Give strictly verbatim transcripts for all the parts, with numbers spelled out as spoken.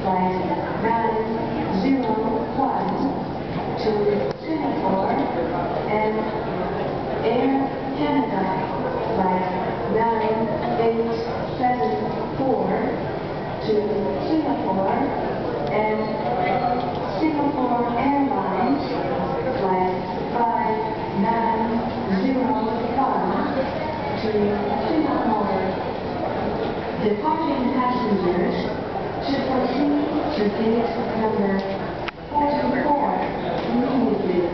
flight nine zero one to Singapore, and Air Canada flight nine eight seven four to Singapore, and Singapore Airlines flight five nine zero one to Singapore. Departing passengers should proceed to gate number forty-four immediately.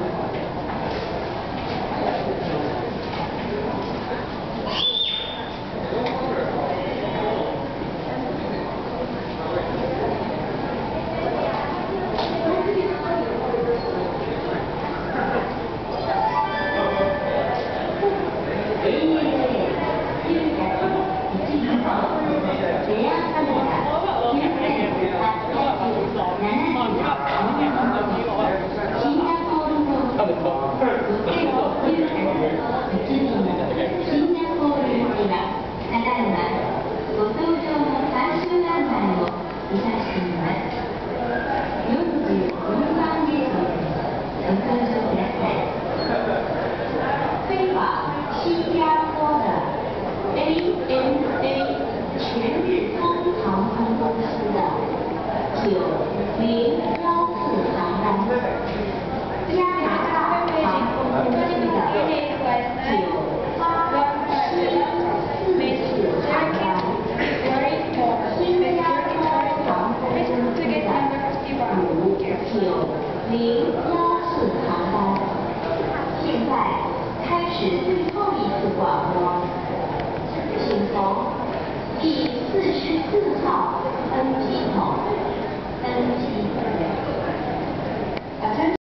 A N A 全日空航空公司的九零幺四航班，加拿大航空公司的九八七四四航班，新加坡航空公司的五九零幺四航班。现在开始最后一次广播。请从第四十四号登机